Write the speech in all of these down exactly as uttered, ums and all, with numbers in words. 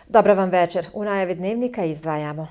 Dobar vam večer. U najavi dnevnika izdvajamo.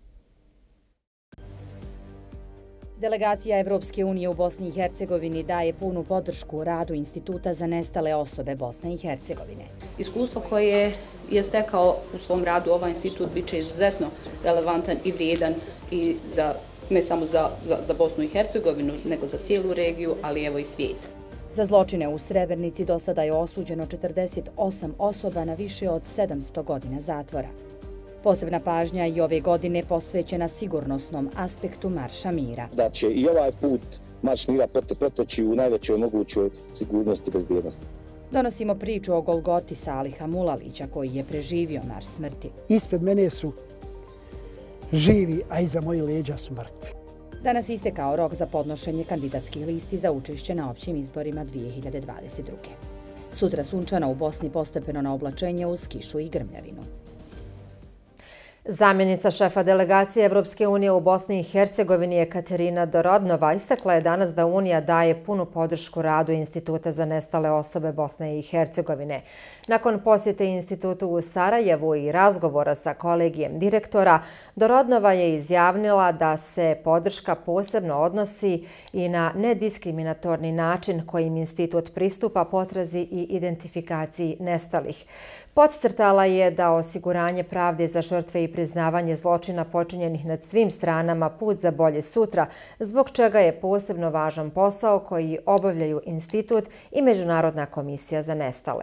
Delegacija Evropske unije u Bosni i Hercegovini daje punu podršku radu Instituta za nestale osobe Bosne i Hercegovine. Iskustvo koje je stekao u svom radu ovaj institut bit će izuzetno relevantan i vrijedan i za, ne samo za, za, za Bosnu i Hercegovinu, nego za cijelu regiju, ali evo i svijet. Za zločine u Srebrenici do sada je osuđeno četrdeset osam osoba na više od sedamsto godina zatvora. Posebna pažnja i ove godine posvećena sigurnosnom aspektu Marša mira. Da će i ovaj put Marš mira proteći u najvećoj mogućoj sigurnosti i bezbjednosti. Donosimo priču o Golgoti Saliha Mulalića koji je preživio marš smrti. Ispred mene su živi, a iza mojih leđa su mrtvi. Danas istekao rok za podnošenje kandidatskih listi za učešće na općim izborima dvije hiljade dvadeset druge. Sutra sunčano u Bosni, postepeno na oblačenje uz kišu i grmljavinu. Zamjenica šefa delegacije Evropske unije u Bosni i Hercegovini Ekaterina Dorodnova istakla je danas da Unija daje punu podršku radu Instituta za nestale osobe Bosne i Hercegovine. Nakon posjete institutu u Sarajevu i razgovora sa kolegijem direktora, Dorodnova je izjavila da se podrška posebno odnosi i na nediskriminatorni način kojim institut pristupa potrazi i identifikaciji nestalih. Podcrtala je da osiguranje pravde za žrtve i priznavanje zločina počinjenih nad svim stranama put za bolje sutra, zbog čega je posebno važan posao koji obavljaju institut i Međunarodna komisija za nestale.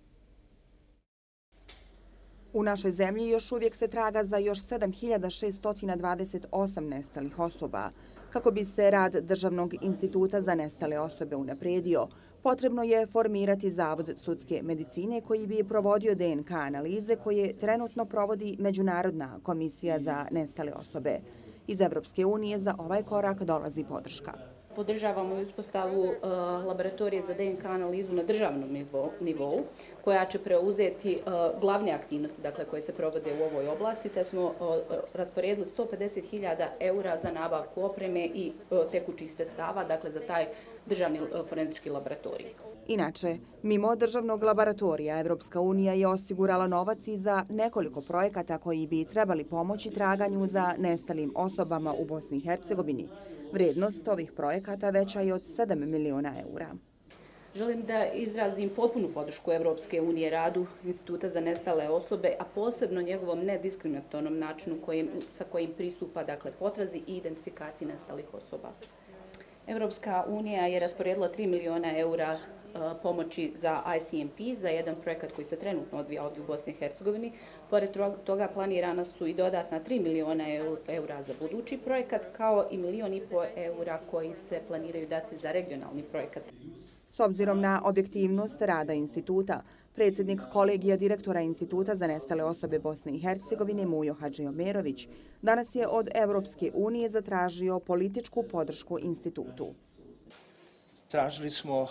U našoj zemlji još uvijek se traga za još sedam hiljada šesto dvadeset osam nestalih osoba. Kako bi se rad Državnog instituta za nestale osobe unaprijedio, potrebno je formirati Zavod sudske medicine koji bi provodio D N K analize koje trenutno provodi Međunarodna komisija za nestale osobe. Iz Evropske unije za ovaj korak dolazi podrška. Podržavamo uspostavu uh, laboratorije za D N K analizu na državnom nivou, nivou koja će preuzeti uh, glavne aktivnosti dakle, koje se provode u ovoj oblasti, te smo uh, rasporedili sto pedeset hiljada eura za nabavku opreme i uh, tekućih sredstava dakle, za taj državni uh, forenzički laboratorij. Inače, mimo državnog laboratorija, Evropska unija je osigurala novac i za nekoliko projekata koji bi trebali pomoći traganju za nestalim osobama u Bosni i Hercegovini. Vrijednost ovih projekata veća je od sedam miliona eura. Želim da izrazim potpunu podršku Evropske unije radu Instituta za nestale osobe, a posebno njegovom nediskriminatornom načinu kojim, sa kojim pristupa dakle, potrazi i identifikaciji nestalih osoba. Evropska unija je rasporedila tri miliona eura pomoći za I C M P, za jedan projekat koji se trenutno odvija ovdje u Bosni i Hercegovini. Pored toga planirana su i dodatna tri miliona eura za budući projekat, kao i milion i po eura koji se planiraju dati za regionalni projekat. S obzirom na objektivnost rada instituta, predsjednik kolegija direktora Instituta za nestale osobe Bosne i Hercegovine Mujo Hadžiomerović danas je od Evropske unije zatražio političku podršku institutu. Tražili smo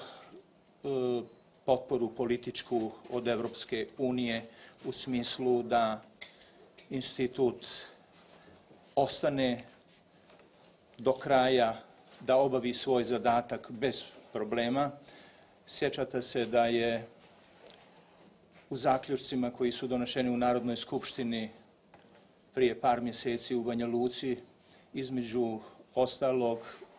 potporu političku od Evropske unije u smislu da institut ostane do kraja, da obavi svoj zadatak bez problema. Sjećate se da je u zaključcima koji su donošeni u Narodnoj skupštini prije par mjeseci u Banja Luci, između ostalog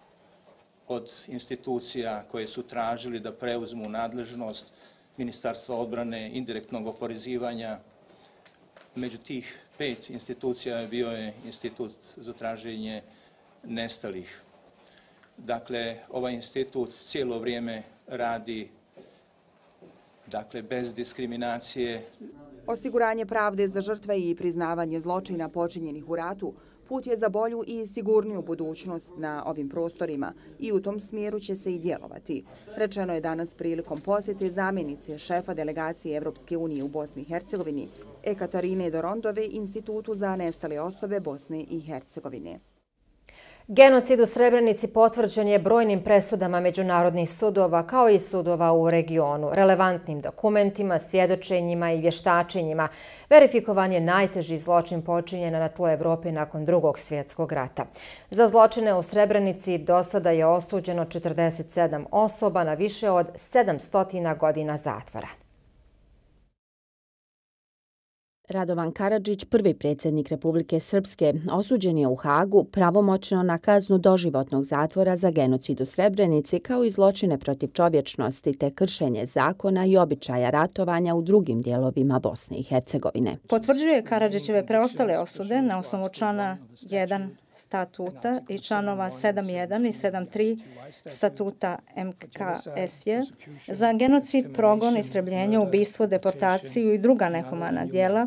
od institucija koje su tražili da preuzmu nadležnost Ministarstva odbrane, indirektnog oporezivanja. Među tih pet institucija bio je Institut za traženje nestalih. Dakle, ovaj institut cijelo vrijeme radi dakle, bez diskriminacije. Osiguranje pravde za žrtve i priznavanje zločina počinjenih u ratu put je za bolju i sigurniju budućnost na ovim prostorima i u tom smjeru će se i djelovati. Rečeno je danas prilikom posjete zamjenice šefa delegacije Evropske unije u Bosni i Hercegovini Ekaterine Dorondove Institutu za nestale osobe Bosne i Hercegovine. Genocid u Srebrenici potvrđen je brojnim presudama međunarodnih sudova kao i sudova u regionu, relevantnim dokumentima, svjedočenjima i vještačenjima. Verifikovan je najteži zločin počinjen na tlu Evrope nakon Drugog svjetskog rata. Za zločine u Srebrenici do sada je osuđeno četrdeset sedam osoba na više od sedamsto godina zatvora. Radovan Karadžić, prvi predsjednik Republike Srpske, osuđen je u Hagu pravomoćno na kaznu doživotnog zatvora za genocid u Srebrenici kao i zločine protiv čovječnosti te kršenje zakona i običaja ratovanja u drugim dijelovima Bosne i Hercegovine. Potvrđuje Karadžićeve preostale osude na osnovu člana jedan statuta i članova sedam jedan i sedam tri statuta M K S J za genocid, progon, istrebljenje, ubistvo, deportaciju i druga nehumana djela,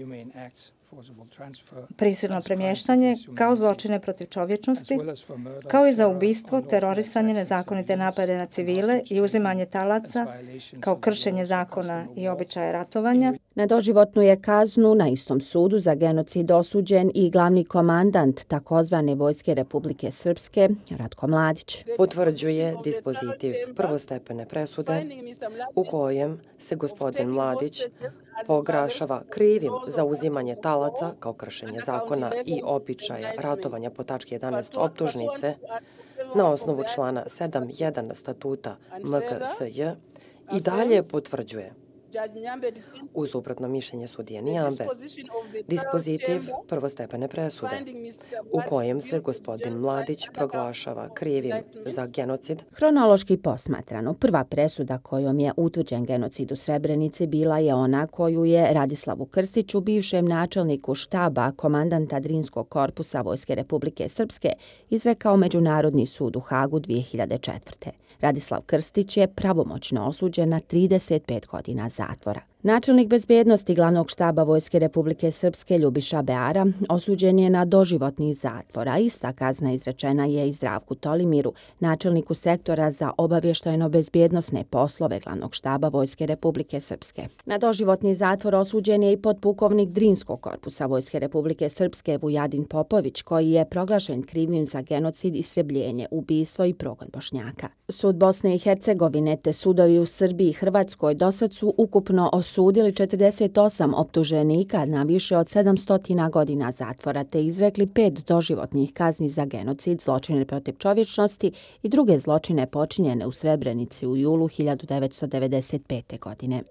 prisilno premještanje kao zločine protiv čovječnosti, kao i za ubistvo, terorisanje, nezakonite napade na civile i uzimanje talaca kao kršenje zakona i običaja ratovanja. Na doživotnu je kaznu na istom sudu za genocid osuđen i glavni komandant takozvane Vojske Republike Srpske, Ratko Mladić. Potvrđuje dispozitiv prvostepene presude u kojem se gospodin Mladić pograšava krivim za uzimanje talaca kao kršenje zakona i običaja ratovanja po tački jedanaest optužnice na osnovu člana sedam jedan statuta M K S J i dalje potvrđuje uz suprotno mišljenje sudije Nijambe dispozitiv prvostepene presude u kojem se gospodin Mladić proglašava krivim za genocid. Hronološki posmatrano, prva presuda kojom je utvrđen genocid u Srebrenici bila je ona koju je Radislavu Krstiću, bivšem načelniku štaba komandanta Drinskog korpusa Vojske Republike Srpske, izrekao Međunarodni sud u Hagu dvije hiljade četvrte. Radislav Krstić je pravomoćno osuđen na trideset pet godina zatvora. Načelnik bezbednosti glavnog štaba Vojske Republike Srpske Ljubiša Beara osuđen je na doživotni zatvor, a ista kazna izrečena je i Zdravku Tolimiru, načelniku sektora za obavještajno-bezbjednosne poslove glavnog štaba Vojske Republike Srpske. Na doživotni zatvor osuđen je i potpukovnik Drinskog korpusa Vojske Republike Srpske Vujadin Popović, koji je proglašen krivim za genocid, istrebljenje, ubistvo i progon Bošnjaka. Sud Bosne i Hercegovine te sudovi u Srbiji i Hrvatskoj dosad su ukupno osudili četrdeset osam optuženika na više od sedamsto godina zatvora te izrekli pet doživotnih kazni za genocid, zločine protiv čovječnosti i druge zločine počinjene u Srebrenici u julu hiljadu devetsto devedeset pete. godine.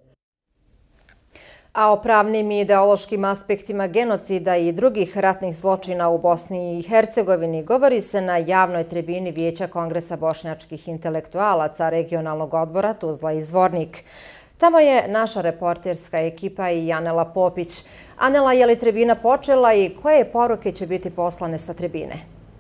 A o pravnim i ideološkim aspektima genocida i drugih ratnih zločina u Bosni i Hercegovini govori se na javnoj tribini Vijeća Kongresa bošnjačkih intelektualaca regionalnog odbora Tuzla i Zvornik. Tamo je naša reporterska ekipa i Anela Popić. Anela, je li tribina počela i koje poruke će biti poslane sa tribine?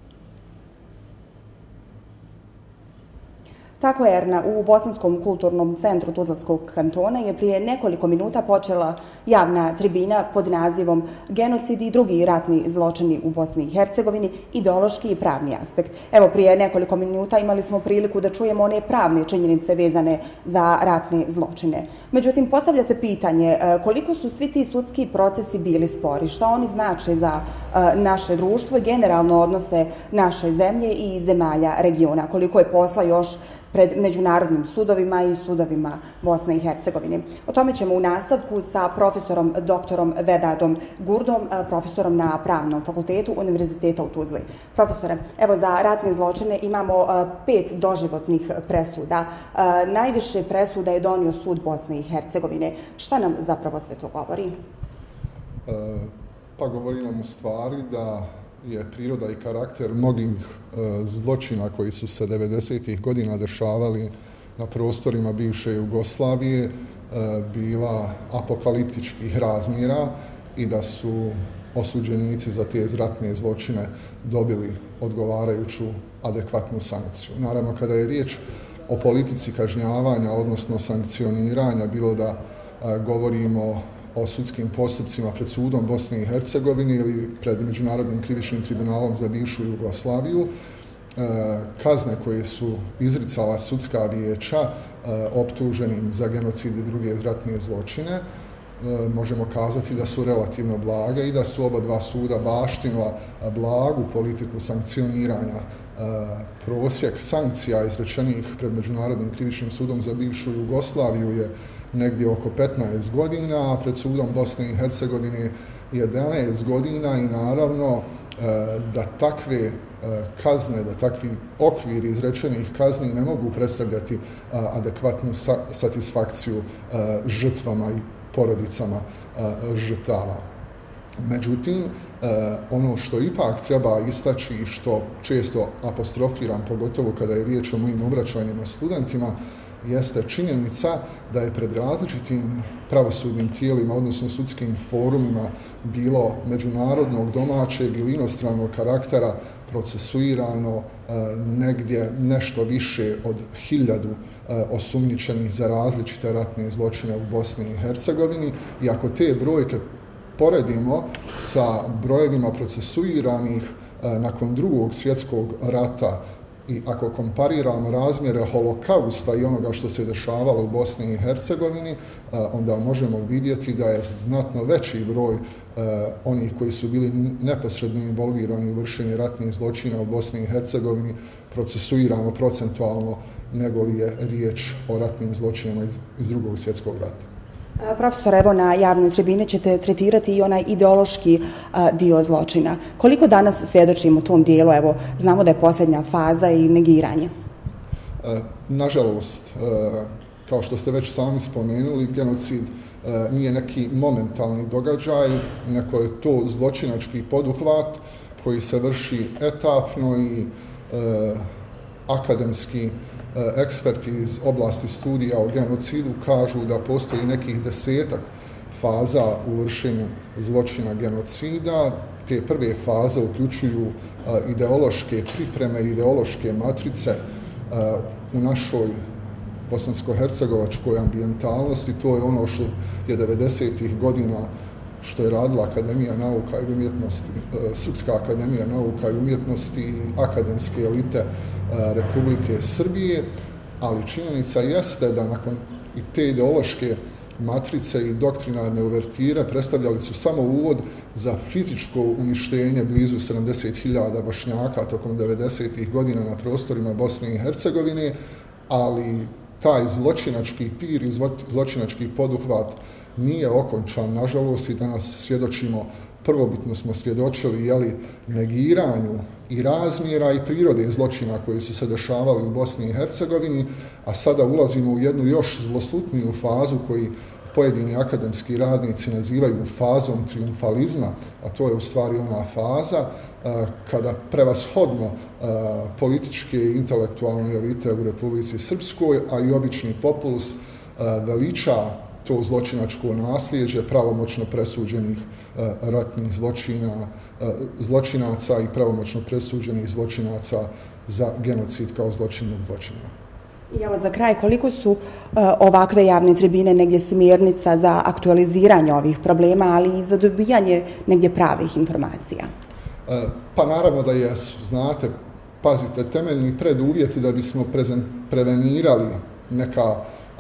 Tako je, Erna, u Bosanskom kulturnom centru Tuzlanskog kantona je prije nekoliko minuta počela javna tribina pod nazivom Genocid i drugi ratni zločini u Bosni i Hercegovini, ideološki i pravni aspekt. Evo, prije nekoliko minuta imali smo priliku da čujemo one pravne činjenice vezane za ratne zločine. Međutim, postavlja se pitanje koliko su svi ti sudski procesi bili spori, šta oni znače za naše društvo i generalno odnose naše zemlje i zemalja regiona, koliko je posla još pred međunarodnim sudovima i sudovima Bosne i Hercegovine. O tome ćemo u nastavku sa profesorom doktorom Vedadom Gurdom, profesorom na Pravnom fakultetu Univerziteta u Tuzli. Profesore, evo za ratne zločine imamo pet doživotnih presuda. Najviše presuda je donio sud Bosne i Hercegovine. Šta nam zapravo sve to govori? Pa govori nam u stvari da je priroda i karakter mnogih zločina koji su se devedesetih godina dešavali na prostorima bivše Jugoslavije bila apokaliptičkih razmjera i da su osuđenici za te ratne zločine dobili odgovarajuću adekvatnu sankciju. Naravno, kada je riječ o politici kažnjavanja, odnosno sankcioniranja, bilo da govorimo o sudskim postupcima pred sudom Bosne i Hercegovine ili pred Međunarodnim krivičnim tribunalom za bivšu Jugoslaviju, kazne koje su izricala sudska vijeća optuženim za genocid i druge ratne zločine, možemo kazati da su relativno blage i da su oba dva suda baštinila blagu politiku sankcioniranja. Prosjek sankcija izrečenih pred Međunarodnim krivičnim sudom za bivšu Jugoslaviju je negdje oko petnaest godina, a pred sudom Bosne i Hercegovine jedanaest godina i naravno da takve kazne, da takvi okviri izrečenih kazni ne mogu predstavljati adekvatnu satisfakciju žrtvama i porodicama žrtava. Međutim, ono što ipak treba istaći i što često apostrofiram, pogotovo kada je riječ o mojim obraćanjima studentima, jeste činjenica da je pred različitim pravosudnim tijelima, odnosno sudskim forumima, bilo međunarodnog, domaćeg ili inostranog karaktera procesuirano negdje nešto više od hiljadu osumnjičenih za različite ratne zločine u Bosni i Hercegovini. I ako te brojke poredimo sa brojevima procesuiranih nakon drugog svjetskog rata i ako kompariramo razmjere holokausta i onoga što se dešavalo u Bosni i Hercegovini, onda možemo vidjeti da je znatno veći broj onih koji su bili neposredno involvirani u vršenje ratnih zločina u Bosni i Hercegovini procesuirano procentualno nego li je riječ o ratnim zločinima iz drugog svjetskog rata. Profesor, evo na javnoj tribini ćete tretirati i onaj ideološki dio zločina. Koliko danas svjedočimo u tom dijelu? Evo, znamo da je posljednja faza i negiranje. Nažalost, kao što ste već sami spomenuli, genocid nije neki momentalni događaj, neko je to zločinački poduhvat koji se vrši etapno i akademski eksperti iz oblasti studija o genocidu kažu da postoji nekih desetak faza u vršenju zločina genocida. Te prve faze uključuju ideološke pripreme, ideološke matrice u našoj bosansko-hercegovačkoj ambijentalnosti. To je ono što je devedesetih godina što je radila Akademija nauka i umjetnosti, Srpska akademija nauka i umjetnosti i akademske elite Republike Srbije, ali činjenica jeste da nakon i te ideološke matrice i doktrinarne uvertire predstavljali su samo uvod za fizičko uništenje blizu sedamdeset hiljada Bošnjaka tokom devedesetih godina na prostorima Bosne i Hercegovine, ali taj zločinački pir i zločinački poduhvat nije okončan, nažalost, i danas svjedočimo, prvobitno smo svjedočili jeli, negiranju i razmjera i prirode zločina koji su se dešavali u Bosni i Hercegovini, a sada ulazimo u jednu još zloslutniju fazu koji pojedini akademski radnici nazivaju fazom triumfalizma, a to je u stvari ona faza kada prevashodno političke i intelektualne elite u Republici Srpskoj, a i obični populus veliča to zločinačko nasljeđe pravomoćno presuđenih ratnih zločina, zločinaca i pravomoćno presuđenih zločinaca za genocid kao zločinnog zločina. I evo za kraj, koliko su ovakve javne tribine negdje smjernica za aktualiziranje ovih problema, ali i za dobijanje negdje pravih informacija? Pa naravno da jesu. Znate, pazite, temeljni preduvjeti da bismo prevenirali neka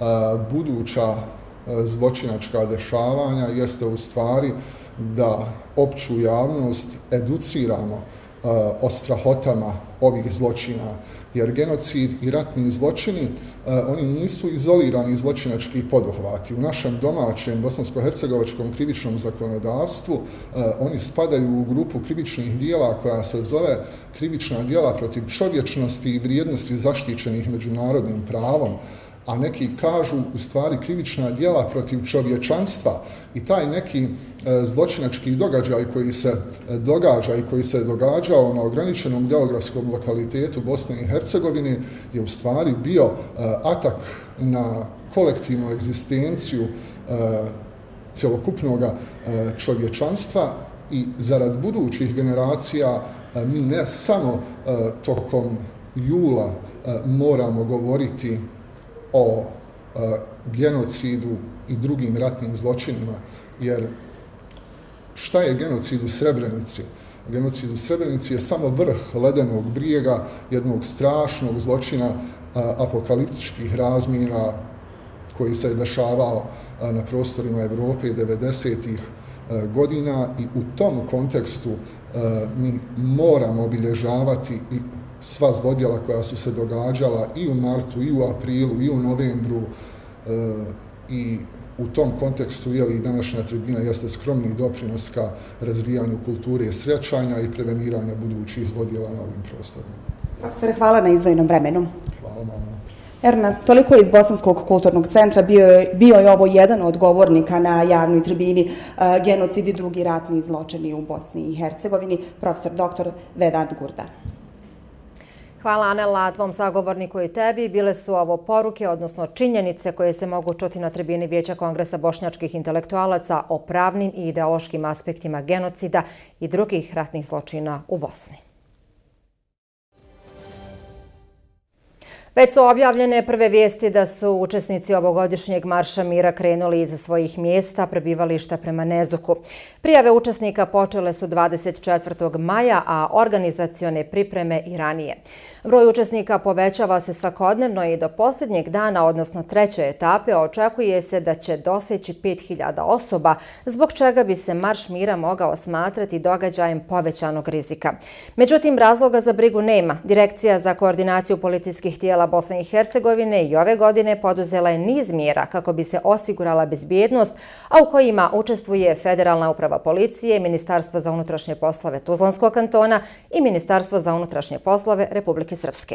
buduća zločinačka dešavanja jeste u stvari da opću javnost educiramo o strahotama ovih zločina, jer genocid i ratni zločini, oni nisu izolirani zločinački poduhvati. U našem domaćem bosansko-hercegovačkom krivičnom zakonodavstvu oni spadaju u grupu krivičnih dijela koja se zove krivična dijela protiv čovječnosti i vrijednosti zaštićenih međunarodnim pravom, a neki kažu u stvari krivična djela protiv čovječanstva, i taj neki zločinački događaj koji se događa i koji se događao na ograničenom geografskom lokalitetu Bosne i Hercegovine je u stvari bio atak na kolektivnu egzistenciju cjelokupnog čovječanstva, i zarad budućih generacija mi ne samo tokom jula moramo govoriti o genocidu i drugim ratnim zločinima, jer šta je genocid u Srebrenici? Genocid u Srebrenici je samo vrh ledenog brijega jednog strašnog zločina apokaliptičkih razmjera koji se je dešavao na prostorima Evrope devedesetih godina, i u tom kontekstu mi moramo obilježavati i sva zlodjela koja su se događala i u martu, i u aprilu, i u novembru, i u tom kontekstu je li današnja tribina jeste skromni doprinos ka razvijanju kulture sjećanja i preveniranja budućih zlodjela na ovim prostorima. Profesore, hvala na izdvojenom vremenu. Hvala vam. Erna, toliko iz Bosanskog kulturnog centra, bio je, bio je ovo jedan od govornika na javnoj tribini uh, genocid i drugi ratni zločini u Bosni i Hercegovini, profesor doktor Vedat Gurda. Hvala Anela, tvom sagovorniku i tebi. Bile su ovo poruke, odnosno činjenice koje se mogu čuti na tribini Vijeća Kongresa bošnjačkih intelektualaca o pravnim i ideološkim aspektima genocida i drugih ratnih zločina u Bosni. Već su objavljene prve vijesti da su učesnici ovogodišnjeg Marša mira krenuli iz svojih mjesta prebivališta prema Nezuku. Prijave učesnika počele su dvadeset četvrtog maja, a organizacione pripreme i ranije. Broj učesnika povećava se svakodnevno i do posljednjeg dana, odnosno treće etape, očekuje se da će doseći pet hiljada osoba, zbog čega bi se Marš mira mogao smatrati događajem povećanog rizika. Međutim, razloga za brigu nema. Direkcija za koordinaciju policijskih tijela Bosne i Hercegovine i ove godine poduzela je niz mjera kako bi se osigurala bezbjednost, a u kojima učestvuje Federalna uprava policije, Ministarstvo za unutrašnje poslove Tuzlanskog kantona i Ministarstvo za unutrašnje poslove Republike Srpske.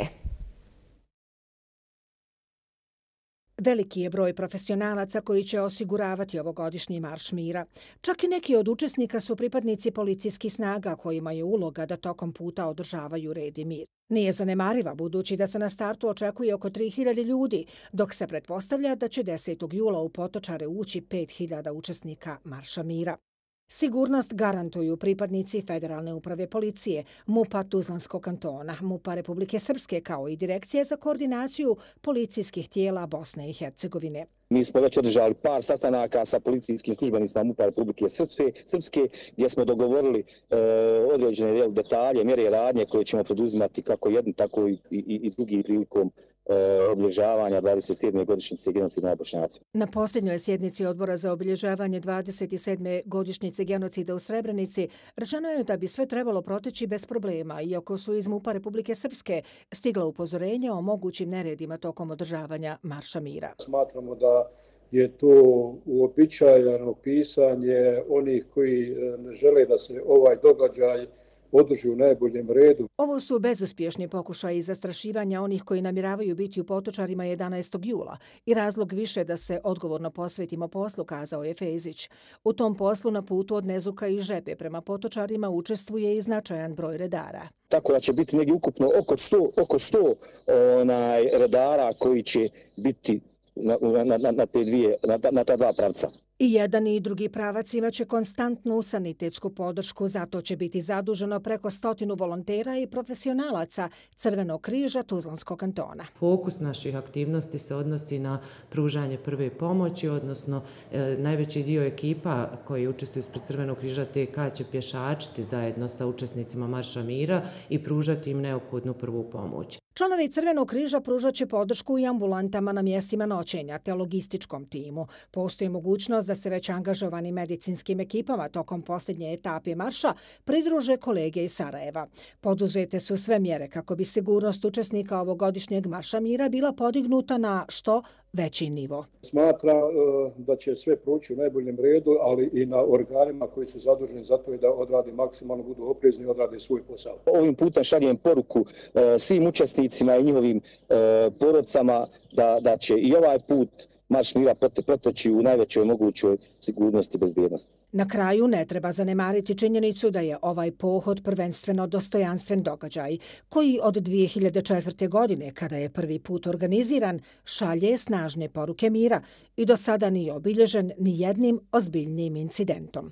Veliki je broj profesionalaca koji će osiguravati ovogodišnji Marš mira. Čak i neki od učesnika su pripadnici policijskih snaga kojima je uloga da tokom puta održavaju red i mir. Nije zanemariva budući da se na startu očekuje oko tri hiljade ljudi, dok se pretpostavlja da će desetog jula u Potočare ući pet hiljada učesnika Marša mira. Sigurnost garantuju pripadnici Federalne uprave policije, MUP-a Tuzlanskog kantona, MUP-a Republike Srpske kao i Direkcije za koordinaciju policijskih tijela Bosne i Hercegovine. Mi smo već održali par sastanaka sa policijskim službenicima MUP-a Republike Srpske gdje smo dogovorili e, određene detalje, mjere i radnje koje ćemo preduzimati kako jedni, tako i, i, i drugi prilikom obilježavanja dvadeset sedme godišnjice genocida nad Bošnjacima. Na posljednjoj sjednici Odbora za obilježavanje dvadeset sedme godišnjice genocida u Srebrenici rečeno je da bi sve trebalo proteći bez problema, iako su iz MUP-a Republike Srpske stigla upozorenja o mogućim neredima tokom održavanja Marša mira. Smatramo da je to uobičajeno pisanje onih koji ne žele da se ovaj događaj održi u najboljem redu. Ovo su bezuspješni pokušaji zastrašivanja onih koji namiravaju biti u Potočarima jedanaestog jula i razlog više da se odgovorno posvetimo poslu, kazao je Fezić. U tom poslu na putu od Nezuka i Žepe prema Potočarima učestvuje i značajan broj redara. Tako da će biti negdje ukupno oko sto, oko sto onaj, redara koji će biti na, na, na, na, te dvije, na, na ta dva pravca. I jedan i drugi pravac imaće konstantnu sanitetsku podršku, zato će biti zaduženo preko stotinu volontera i profesionalaca Crvenog križa Tuzlanskog kantona. Fokus naših aktivnosti se odnosi na pružanje prve pomoći, odnosno e, najveći dio ekipa koji učestvuju ispred Crvenog križa T K će pješačiti zajedno sa učesnicima Marša mira i pružati im neophodnu prvu pomoć. Članovi Crvenog križa pružat će podršku i ambulantama na mjestima noćenja te logističkom timu. Postoji mogućnost da se već angažovani medicinskim ekipama tokom posljednje etape marša pridruže kolege iz Sarajeva. Poduzete su sve mjere kako bi sigurnost učesnika ovogodišnjeg Marša mira bila podignuta na što veći nivo. Smatram da će sve proći u najboljem redu, ali i na organima koji su zaduženi za to da odradi maksimalno, budu oprezni i odrade svoj posao. Ovim putem šaljem poruku svim učesnicima i njihovim porodcama da, da će i ovaj put Marš mira proteći u najvećoj mogućoj sigurnosti i bezbjednosti. Na kraju ne treba zanemariti činjenicu da je ovaj pohod prvenstveno dostojanstven događaj, koji od dvije hiljade četvrte. godine, kada je prvi put organiziran, šalje snažne poruke mira i do sada nije obilježen ni jednim ozbiljnim incidentom.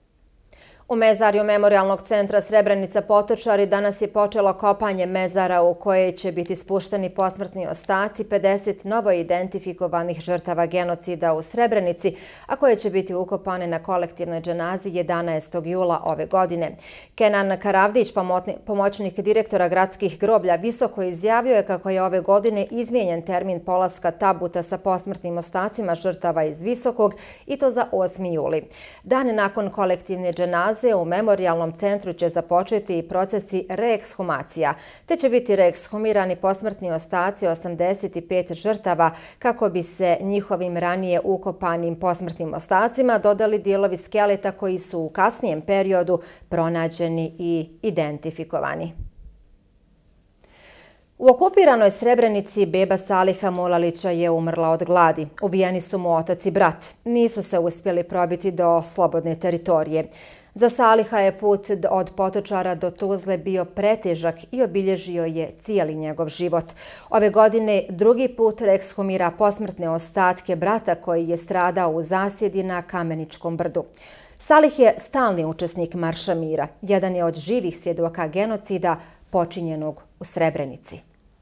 U mezarju Memorijalnog centra Srebrenica Potočari danas je počelo kopanje mezara u koje će biti spušteni posmrtni ostaci pedeset novo identifikovanih žrtava genocida u Srebrenici, a koje će biti ukopane na kolektivnoj dženazi jedanaestog jula ove godine. Kenan Karavdić, pomoćnik direktora gradskih groblja, visoko izjavio je kako je ove godine izmijenjen termin polaska tabuta sa posmrtnim ostacima žrtava iz Visokog i to za osmi juli. Dan nakon kolektivne dženaze u Memorijalnom centru će započeti i procesi reekshumacija, te će biti reekshumirani posmrtni ostaci osamdeset pet žrtava kako bi se njihovim ranije ukopanim posmrtnim ostacima dodali dijelovi skeleta koji su u kasnijem periodu pronađeni i identifikovani. U okupiranoj Srebrenici beba Saliha Mulalića je umrla od gladi. Ubijeni su mu otac i brat. Nisu se uspjeli probiti do slobodne teritorije. Za Saliha je put od Potočara do Tuzle bio pretežak i obilježio je cijeli njegov život. Ove godine drugi put ekshumira posmrtne ostatke brata koji je stradao u zasjedi na Kameničkom brdu. Salih je stalni učesnik Marša mira. Jedan je od živih svjedoka genocida počinjenog u Srebrenici.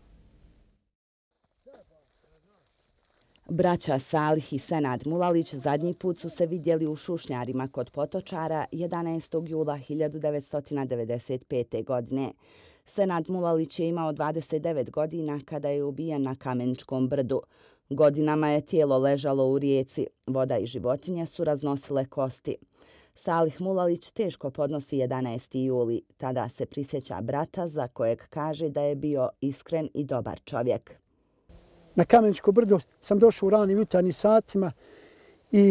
Braća Salih i Senad Mulalić zadnji put su se vidjeli u Šušnjarima kod Potočara jedanaestog jula hiljadu devetsto devedeset pete. godine. Senad Mulalić je imao dvadeset devet godina kada je ubijen na Kameničkom brdu. Godinama je tijelo ležalo u rijeci, voda i životinje su raznosile kosti. Salih Mulalić teško podnosi jedanaesti juli. Tada se prisjeća brata za kojeg kaže da je bio iskren i dobar čovjek. Na Kameničko brdo sam došao u ranim jutarnjim satima i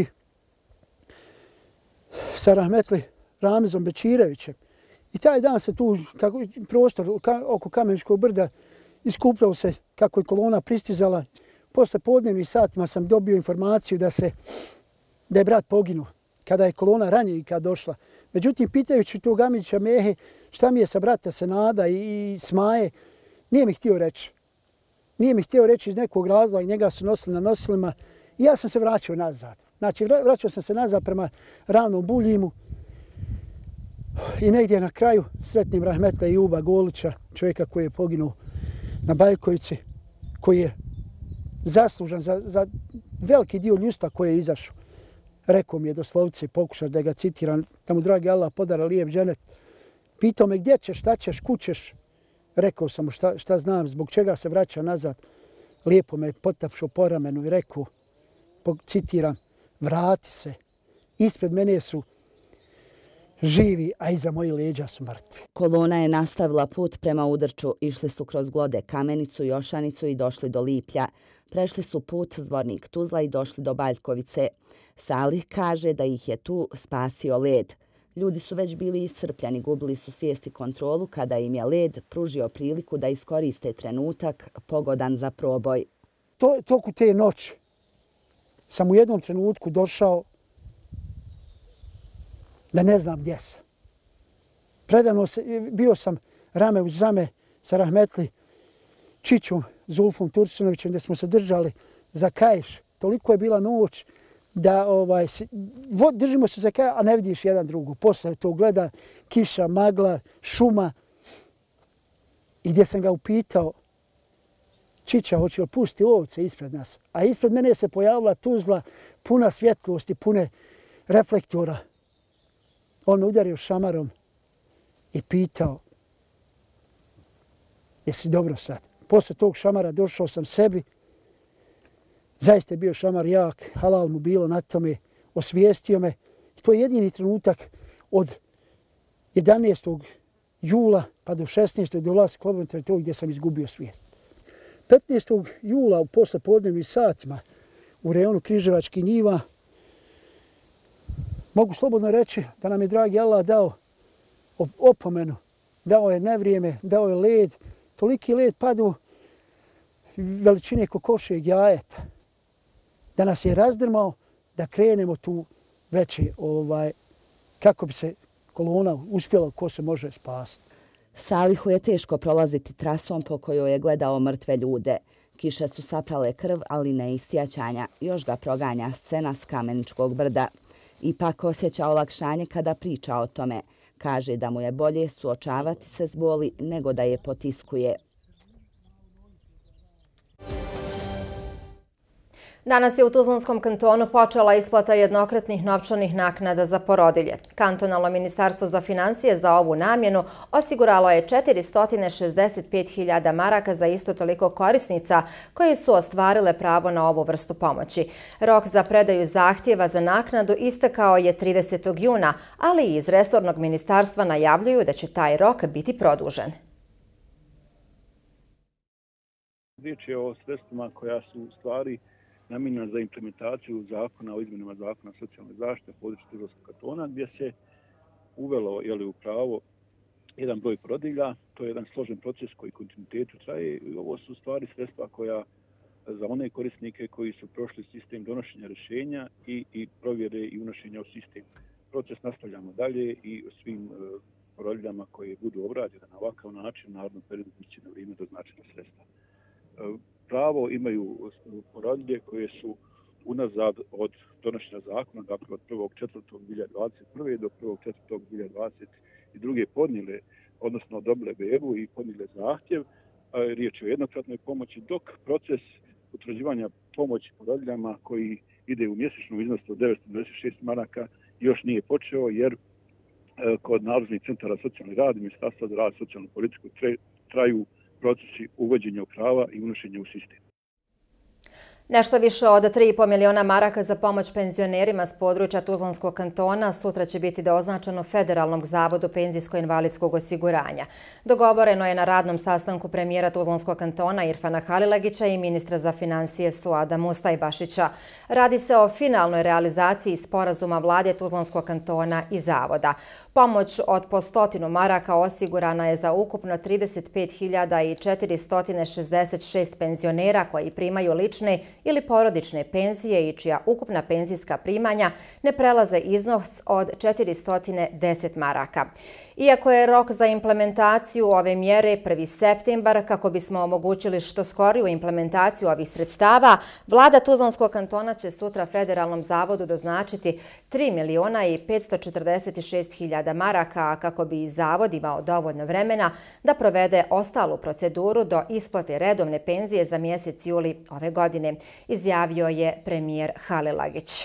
sa rahmetli Ramezom Bečirevićem. I taj dan se tu kako, prostor oko Kameničkog brda iskupljao se kako je kolona pristizala. Posle podnevnih satima sam dobio informaciju da, se, da je brat poginuo kada je kolona ranjenika došla. Međutim, pitajući tog Amića Mehe šta mi je sa brata Senada i, i Smaje, nije mi htio reći. Nije mi htio reći iz nekog razloga i njega su nosili na nosilima i ja sam se vraćao nazad. Znači, vraćao sam se nazad prema Ravnom Buljimu i negdje na kraju sretnim rahmetla Juba Golića, čovjeka koji je poginuo na Bajkovici, koji je zaslužan za, za veliki dio ljudstva koji je izašao. Rekao mi je doslovce, pokušao da ga citiram, da mu dragi Allah podara lijep dženet. Pitao me gdje ćeš, šta ćeš, kućeš. Rekao sam mu šta, šta znam, zbog čega se vraća nazad. Lijepo me potapšao po ramenu i rekao, citiram, vrati se. Ispred mene su živi, a iza mojih leđa su mrtvi. Kolona je nastavila put prema Udrču. Išli su kroz Glode, Kamenicu, Jošanicu i došli do Liplja. Prešli su put Zvornik Tuzla i došli do Baljkovice. Salih kaže da ih je tu spasio led. Ljudi su već bili iscrpljeni, gubili su svijest i kontrolu kada im je led pružio priliku da iskoriste trenutak pogodan za proboj. To, toku te noći sam u jednom trenutku došao da ne znam gdje sam. Predano se, bio sam rame uz rame sa rahmetli Čićom Zulfom Turcinovićem gdje smo se držali za kaiš. Toliko je bila noć da ovaj, držimo se za kaj, a ne vidiš jedan drugu. Posle to gleda kiša, magla, šuma. I gdje sam ga upitao, Čića, hoće li pusti ovce ispred nas? A ispred mene se pojavila Tuzla puna svjetlosti, pune reflektora. On me udario šamarom i pitao, jesi dobro sad? Posle tog šamara došao sam sebi. Zaista je bio šamar jak, halal mu bilo na tome, osvijestio me. I to je jedini trenutak od jedanaestog jula pa do šesnaestog dolaska slobodne teritorije gdje sam izgubio svijest. petnaestog jula u poslepodnevnim satima u rejonu Križevačkih njiva mogu slobodno reći da nam je dragi Allah dao opomenu, dao je nevrijeme, dao je led, toliki led padu veličine kokošijeg jajeta, da nas je razdrmao da krenemo tu veće, ovaj, kako bi se kolona uspjela, ko se može spasiti. Salihu je teško prolaziti trasom po kojoj je gledao mrtve ljude. Kiše su saprale krv, ali ne i sjećanja. Još ga proganja scena s Kameničkog brda. Ipak osjeća olakšanje kada priča o tome. Kaže da mu je bolje suočavati se s boli nego da je potiskuje. Danas je u Tuzlanskom kantonu počela isplata jednokratnih novčanih naknada za porodilje. Kantonalno ministarstvo za finansije za ovu namjenu osiguralo je četiristo šezdeset pet hiljada maraka za isto toliko korisnica koji su ostvarile pravo na ovu vrstu pomoći. Rok za predaju zahtjeva za naknadu istekao je tridesetog juna, ali iz resornog ministarstva najavljuju da će taj rok biti produžen. Riječ je o sredstvima koja su u stvari namijenjena za implementaciju zakona o izmjenama zakona o socijalnoj zaštiti na području Tuzlanskog kantona, gdje se uvelo jeli, u pravo jedan broj porodilja. To je jedan složen proces koji kontinuitetu traje i ovo su stvari sredstva koja za one korisnike koji su prošli sistem donošenja rješenja i, i provjere i unošenja u sistem. Proces nastavljamo dalje i svim uh, porodiljama koje budu obrađene na ovakav način, naravno periodu će na vrijeme doznačena sredstva. Uh, pravo imaju porodilje koje su unazad od donošenja zakona, dakle od prvog četvrtog dvije hiljade dvadeset prve do prvog četvrtog dvije hiljade dvadeset druge podnijele, odnosno dobile bebu i podnijele zahtjev. Riječ je o jednokratnoj pomoći, dok proces utvrđivanja pomoći porodiljama koji ide u mjesečnom iznosu od devetsto dvadeset šest maraka još nije počeo, jer kod nadležnih centara socijalni rad i Ministarstva za rad i socijalnu politiku traju procesi uvođenja u prava i unošenja u sistem. Nešto više od tri i po miliona maraka za pomoć penzionerima s područja Tuzlanskog kantona sutra će biti doznačeno Federalnom zavodu penzijsko-invalidskog osiguranja. Dogovoreno je na radnom sastanku premijera Tuzlanskog kantona Irfana Halilagića i ministra za financije Suada Mustajbašića. Radi se o finalnoj realizaciji sporazuma vlade Tuzlanskog kantona i zavoda. Pomoć od po stotinu maraka osigurana je za ukupno trideset pet hiljada četiristo šezdeset šest penzionera koji primaju lične ili porodične penzije i čija ukupna penzijska primanja ne prelaze iznos od četiristo deset maraka. Iako je rok za implementaciju ove mjere prvi septembar, kako bismo omogućili što skoriju implementaciju ovih sredstava, vlada Tuzlanskog kantona će sutra Federalnom zavodu doznačiti tri miliona petsto četrdeset šest hiljada maraka, kako bi i zavod imao dovoljno vremena da provede ostalu proceduru do isplate redovne penzije za mjesec juli ove godine, izjavio je premijer Halilagić.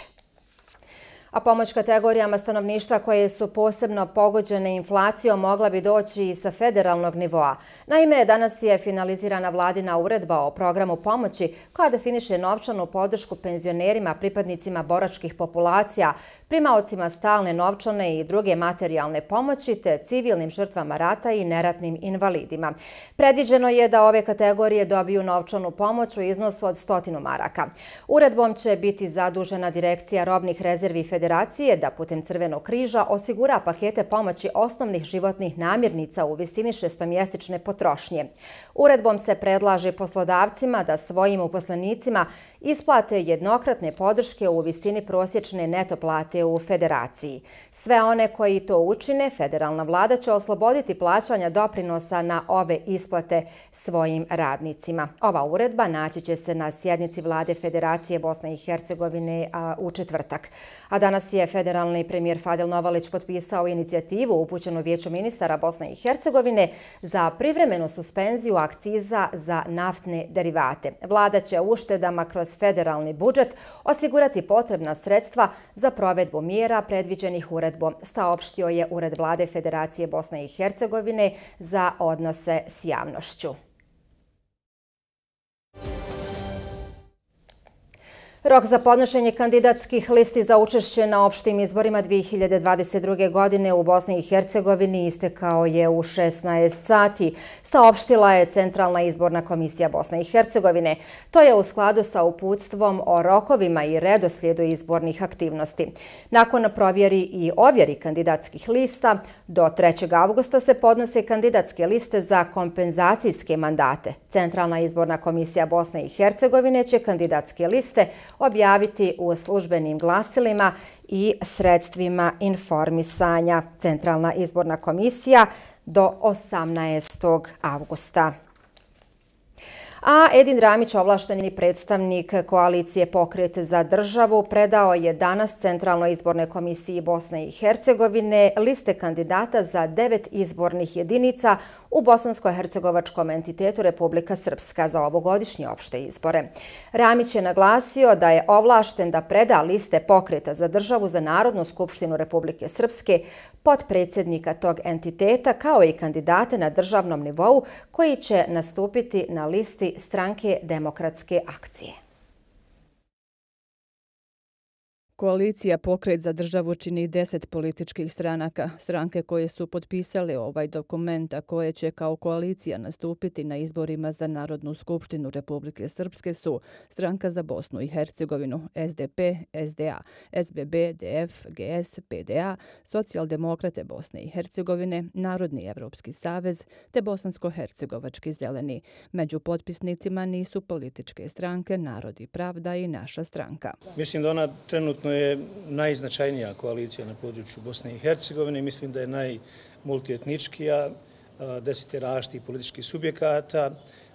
A pomoć kategorijama stanovništva koje su posebno pogođene inflacijom mogla bi doći i sa federalnog nivoa. Naime, danas je finalizirana vladina uredba o programu pomoći koja definiše novčanu podršku penzionerima, pripadnicima boračkih populacija, primaocima stalne novčane i druge materijalne pomoći te civilnim žrtvama rata i neratnim invalidima. Predviđeno je da ove kategorije dobiju novčanu pomoć u iznosu od stotinu maraka. Uredbom će biti zadužena Direkcija robnih rezervi Federacije da putem Crvenog križa osigura pakete pomoći osnovnih životnih namirnica u visini šestomjesečne potrošnje. Uredbom se predlaže poslodavcima da svojim uposlenicima isplate jednokratne podrške u visini prosječne neto plate u Federaciji. Sve one koji to učine, federalna vlada će osloboditi plaćanja doprinosa na ove isplate svojim radnicima. Ova uredba naći će se na sjednici vlade Federacije Bosne i Hercegovine u četvrtak. A danas je federalni premijer Fadil Novalić potpisao inicijativu upućenu Vijeću ministara Bosne i Hercegovine za privremenu suspenziju akciza za naftne derivate. Vlada će uštedama kroz federalni budžet osigurati potrebna sredstva za provedbu mjera predviđenih uredbom, saopštio je Ured vlade Federacije Bosne i Hercegovine za odnose s javnošću. Rok za podnošenje kandidatskih listi za učešće na opštim izborima dvije hiljade dvadeset druge. godine u Bosni i Hercegovini istekao je u šesnaest sati, saopštila je Centralna izborna komisija Bosne i Hercegovine. To je u skladu sa uputstvom o rokovima i redoslijedu izbornih aktivnosti. Nakon provjeri i ovjeri kandidatskih lista, do trećeg avgusta se podnose kandidatske liste za kompenzacijske mandate. Centralna izborna komisija Bosne i Hercegovine će kandidatske liste objaviti u službenim glasilima i sredstvima informisanja. Centralna izborna komisija do osamnaestog avgusta. A Edin Ramić, ovlašteni predstavnik koalicije Pokret za državu, predao je danas Centralnoj izbornoj komisiji Bosne i Hercegovine liste kandidata za devet izbornih jedinica u bosansko-hercegovačkom entitetu Republika Srpska za ovogodišnje opšte izbore. Ramić je naglasio da je ovlašten da preda liste Pokreta za državu za Narodnu skupštinu Republike Srpske potpredsjednika tog entiteta, kao i kandidate na državnom nivou koji će nastupiti na listi Stranke demokratske akcije. Koalicija Pokret za državu čini deset političkih stranaka. Stranke koje su potpisale ovaj dokument, a koje će kao koalicija nastupiti na izborima za Narodnu skupštinu Republike Srpske su Stranka za Bosnu i Hercegovinu, S D P, S D A, S B B, D F, G S, P D A, Socijaldemokrate Bosne i Hercegovine, Narodni evropski savez te Bosansko-hercegovački zeleni. Među potpisnicima nisu političke stranke Narod i pravda i Naša stranka. Mislim da ona trenutno je najznačajnija koalicija na području Bosne i Hercegovine. Mislim da je najmultietničkija, deset je različitih političkih subjekata,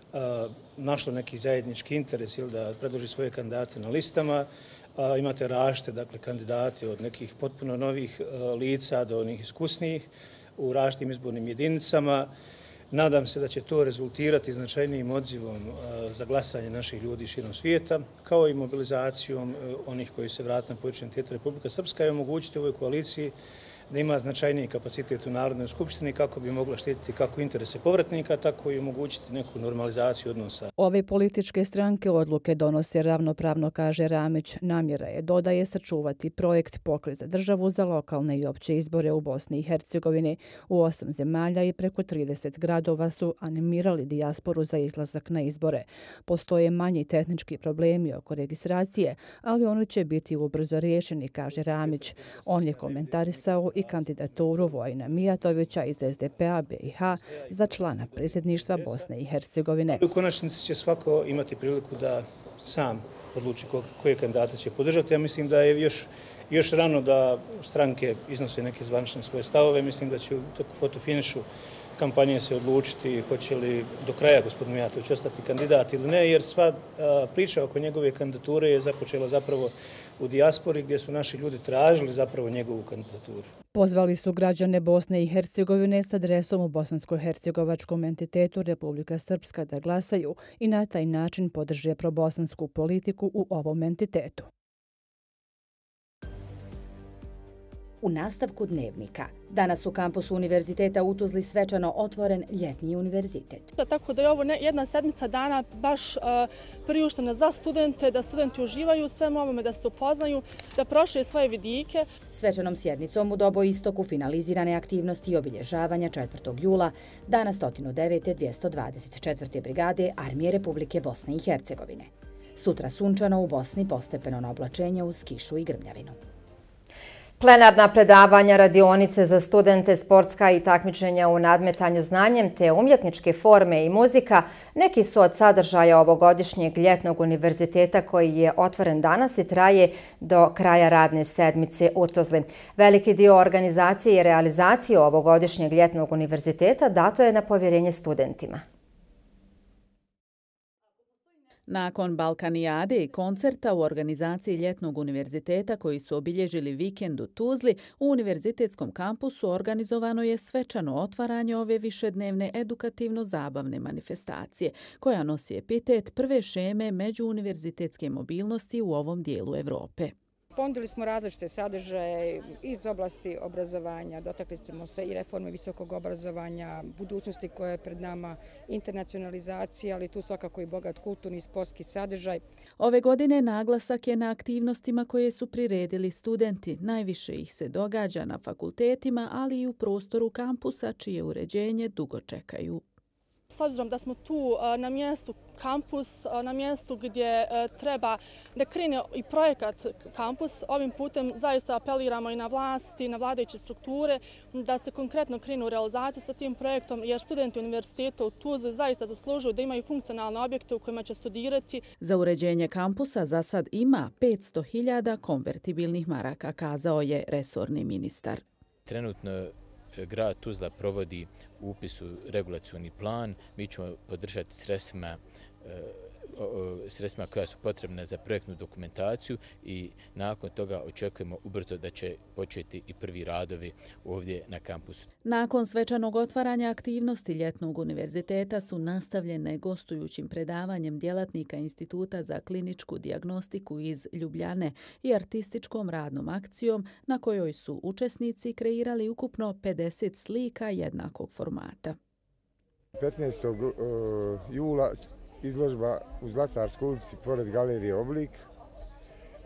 našlo neki zajednički interes ili da predloži svoje kandidate na listama. Imate različite dakle, kandidate od nekih potpuno novih lica do onih iskusnijih u različitim izbornim jedinicama. Nadam se da će to rezultirati značajnijim odzivom za glasanje naših ljudi širom svijeta, kao i mobilizacijom onih koji se vrate na područje entiteta Republika Srpska i omogućiti ovoj koaliciji da ima značajniji kapacitet u Narodnoj skupštini kako bi mogla štititi kako interese povratnika, tako i omogućiti neku normalizaciju odnosa. Ove političke stranke odluke donose ravnopravno, kaže Ramić. Namjera je, dodaje, sačuvati projekt Pokret za državu za lokalne i opće izbore u Bosni i Hercegovini. U osam zemalja i preko trideset gradova su animirali dijasporu za izlazak na izbore. Postoje manji tehnički problemi oko registracije, ali oni će biti ubrzo riješeni, kaže Ramić. On je komentarisao i kandidaturu Vojina Mijatovića iz S D P A B i H za člana predsjedništva Bosne i Hercegovine. U konačnici će svako imati priliku da sam odluči koje kandidate će podržati. Ja mislim da je još, još rano da stranke iznose neke zvanične svoje stavove. Mislim da će u fotofinišu kampanje se odlučiti hoće li do kraja gospodin Mijatović ostati kandidat ili ne, jer sva priča oko njegove kandidature je započela zapravo u dijaspori gdje su naši ljudi tražili zapravo njegovu kandidaturu. Pozvali su građane Bosne i Hercegovine s adresom u bosansko-hercegovačkom entitetu Republika Srpska da glasaju i na taj način podrže probosansku politiku u ovom entitetu. U nastavku dnevnika. Danas u kampusu Univerziteta u Tuzli svečano otvoren ljetni univerzitet. Tako da je ovo jedna sedmica dana baš priuštena za studente, da studenti uživaju u svemu ovome, da se upoznaju, da prošle svoje vidike. Svečanom sjednicom u Dobo istoku finalizirane aktivnosti i obilježavanja četvrtog jula, dana sto devete dvjesto dvadeset četvrte brigade Armije Republike Bosne i Hercegovine. Sutra sunčano u Bosni, postepeno na oblačenje uz kišu i grmljavinu. Plenarna predavanja, radionice za studente, sportska i takmičenja u nadmetanju znanjem te umjetničke forme i muzika neki su od sadržaja ovogodišnjeg ljetnog univerziteta koji je otvoren danas i traje do kraja radne sedmice u Tuzli. Veliki dio organizacije i realizacije ovogodišnjeg ljetnog univerziteta dato je na povjerenje studentima. Nakon Balkanijade i koncerta u organizaciji ljetnog univerziteta koji su obilježili vikend u Tuzli, u univerzitetskom kampusu organizovano je svečano otvaranje ove višednevne edukativno-zabavne manifestacije, koja nosi epitet prve šeme međuuniverzitetske mobilnosti u ovom dijelu Evrope. Ponudili smo različite sadržaje iz oblasti obrazovanja, dotakli smo se i reforme visokog obrazovanja, budućnosti koja je pred nama, internacionalizacija, ali tu svakako i bogat kulturni i sportski sadržaj. Ove godine naglasak je na aktivnostima koje su priredili studenti. Najviše ih se događa na fakultetima, ali i u prostoru kampusa, čije uređenje dugo čekaju. S obzirom da smo tu na mjestu kampus, na mjestu gdje treba da krene i projekat kampus, ovim putem zaista apeliramo i na vlasti, i na vladajuće strukture da se konkretno krenu u realizaciju sa tim projektom, jer studenti univerziteta u Tuzli zaista zaslužuju da imaju funkcionalne objekte u kojima će studirati. Za uređenje kampusa za sad ima petsto hiljada konvertibilnih maraka, kazao je resorni ministar. Trenutno grad Tuzla provodi upis u regulacioni plan. Mi ćemo podržati sredstvima, sredstvima koja su potrebne za projektnu dokumentaciju i nakon toga očekujemo ubrzo da će početi i prvi radovi ovdje na kampusu. Nakon svečanog otvaranja aktivnosti ljetnog univerziteta su nastavljene gostujućim predavanjem djelatnika Instituta za kliničku dijagnostiku iz Ljubljane i artističkom radnom akcijom na kojoj su učesnici kreirali ukupno pedeset slika jednakog formata. petnaestog jula izložba u Zlatarskoj ulici pored galerije Oblik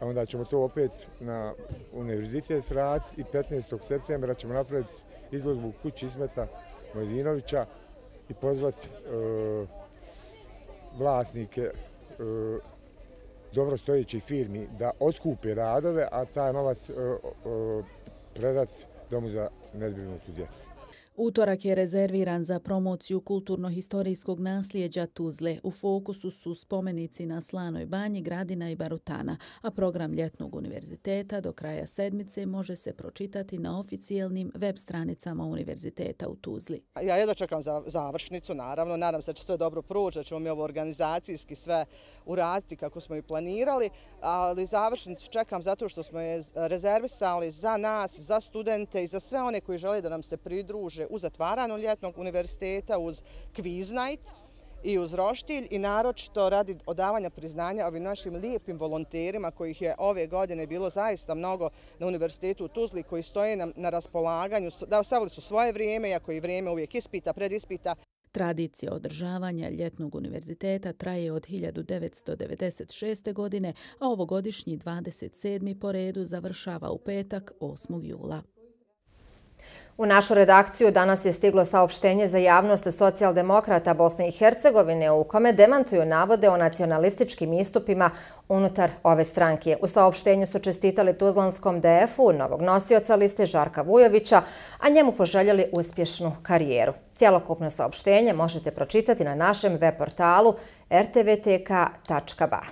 onda ćemo to opet na univerzitet vratiti i petnaestog septembra ćemo napraviti izložbu u kući Ismeta Mojzinovića i pozvati uh, vlasnike uh, dobrostojećih firmi da otkupe radove, a taj novac uh, uh, predati Domu za nezbrinutu djecu. Utorak je rezerviran za promociju kulturno-historijskog nasljeđa Tuzle. U fokusu su spomenici na Slanoj banji, Gradina i Barutana, a program Ljetnog univerziteta do kraja sedmice može se pročitati na oficijelnim web stranicama univerziteta u Tuzli. Ja jedva čekam za završnicu, naravno. Nadam se da će sve dobro proći, da ćemo mi ovo organizacijski sve uraditi kako smo i planirali, ali završnicu čekam zato što smo je rezervisali za nas, za studente i za sve one koji žele da nam se pridruže u zatvaranju Ljetnog univerziteta, uz Quiz Night i uz roštilj i naročito radi odavanja priznanja ovim našim lijepim volonterima kojih je ove godine bilo zaista mnogo na Univerzitetu u Tuzli koji stoje nam na raspolaganju, da ostavili su svoje vrijeme, iako i vrijeme uvijek ispita, predispita. Tradicija održavanja Ljetnog univerziteta traje od hiljadu devetsto devedeset šeste. godine, a ovogodišnji dvadeset sedmi po redu završava u petak osmog jula. U našu redakciju danas je stiglo saopštenje za javnost socijaldemokrata Bosne i Hercegovine u kome demantuju navode o nacionalističkim istupima unutar ove stranke. U saopštenju su čestitali tuzlanskom D F-u, novog nosioca liste Žarka Vujovića, a njemu poželjeli uspješnu karijeru. Cijelokupno saopštenje možete pročitati na našem web portalu r t v t k tačka b a.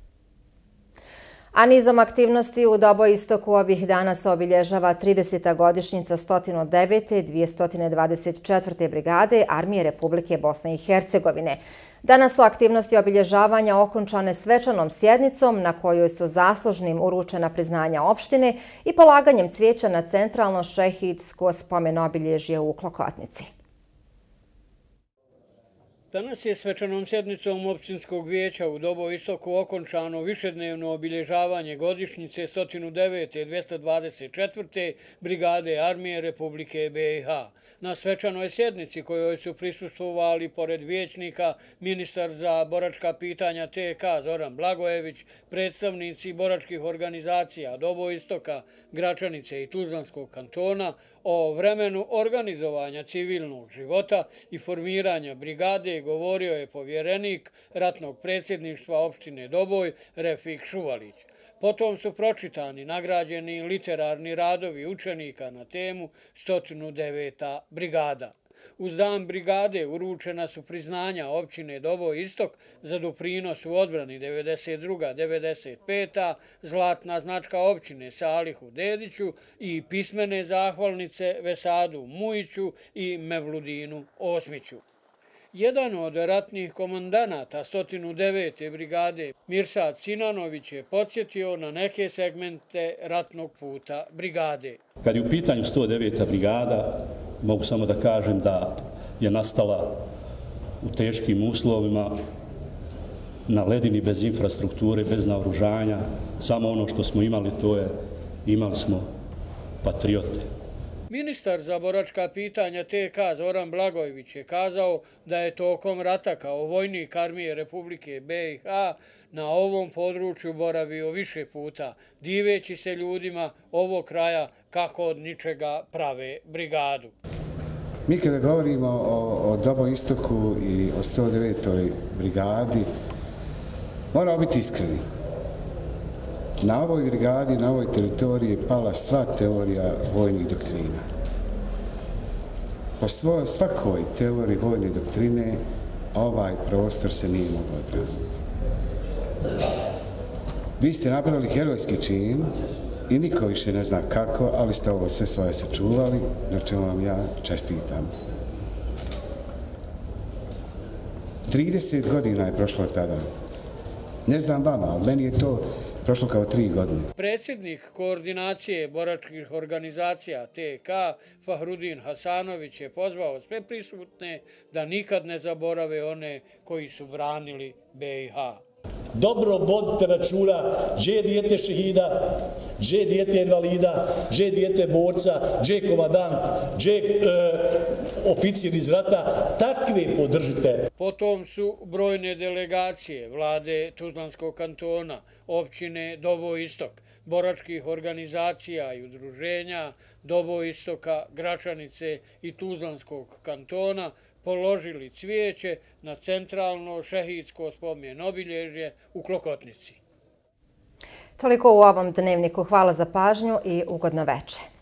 A nizom aktivnosti u Doboistoku ovih dana se obilježava trideseta godišnjica sto devete dvjesto dvadeset četvrte brigade Armije Republike Bosne i Hercegovine. Danas su aktivnosti obilježavanja okončane svečanom sjednicom na kojoj su zaslužnim uručena priznanja opštine i polaganjem cvijeća na centralno šehidsko spomen obilježje u Klokotnici. Danas je svečanom sjednicom općinskog vijeća u Doboistoku okončano višednevno obilježavanje godišnjice sto devete dvjesto dvadeset četvrte brigade Armije Republike B i H. Na svečanoj sjednici kojoj su prisustvovali pored vijećnika ministar za boračka pitanja T K Zoran Blagojević, predstavnici boračkih organizacija Doboistoka, Gračanice i Tuzlanskog kantona, o vremenu organizovanja civilnog života i formiranja brigade govorio je povjerenik ratnog predsjedništva opštine Doboj Refik Šuvalić. Potom su pročitani nagrađeni literarni radovi učenika na temu sto deveta brigada. Uz dan brigade uručena su priznanja općine Doboj Istok za doprinos u odbrani devedeset druga devedeset peta zlatna značka općine Salihu Dediću i pismene zahvalnice Vesadu Mujiću i Mevludinu Osmiću. Jedan od ratnih komandanata sto devete brigade, Mirsad Sinanović, je podsjetio na neke segmente ratnog puta brigade. Kad je u pitanju sto deveta brigada, mogu samo da kažem da je nastala u teškim uslovima, na ledini, bez infrastrukture, bez naoružanja. Samo ono što smo imali, to je imali smo patriote. Ministar za boračka pitanja T K Zoran Blagojević je kazao da je tokom rata kao vojnik Armije Republike B i H na ovom području boravio više puta, diveći se ljudima ovog kraja kako od ničega prave brigadu. Mi kada govorimo o, o Doboistoku i o sto devetoj brigadi, moramo biti iskreni. Na ovoj brigadi, na ovoj teritoriji je pala sva teorija vojnih doktrina. Po svoj, svakoj teoriji vojne doktrine ovaj prostor se nije mogao odbraniti. Vi ste napravili herojski čin i niko više ne zna kako, ali ste ovo sve svoje sačuvali, na čemu vam ja čestitam. trideset godina je prošlo od tada. Ne znam vama, ali meni je to prošlo kao tri godine. Predsjednik koordinacije boračkih organizacija T K Fahrudin Hasanović je pozvao sve prisutne da nikad ne zaborave one koji su branili B i H. dobro vodite računa gdje je dijete šehida, gdje je dijete invalida, gdje je dijete borca, gdje je komadant, gdje je e, oficir iz rata, takve podržite. Potom su brojne delegacije vlade Tuzlanskog kantona, općine Dobo Istok, boračkih organizacija i udruženja Dobo Istoka, Gračanice i Tuzlanskog kantona položili cvijeće na centralno šehidsko spomen obilježje u Klokotnici. Toliko u ovom dnevniku. Hvala za pažnju i ugodno večer.